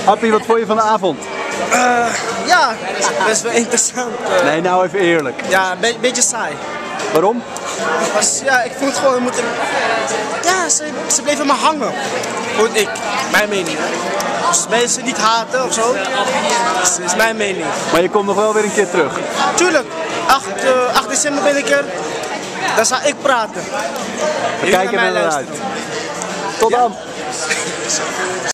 Appie, wat vond je van de avond? Ja, best wel interessant. Nee, nou even eerlijk. Ja, een beetje saai. Waarom? Ja, ik vond gewoon, we moeten... Ja, ze bleven maar hangen. Vond ik, mijn mening. Dus mensen niet haten of zo. Dat is mijn mening. Maar je komt nog wel weer een keer terug. Tuurlijk, 8 december ben ik er. Dan ga ik praten. We kijken er naar uit. Tot dan.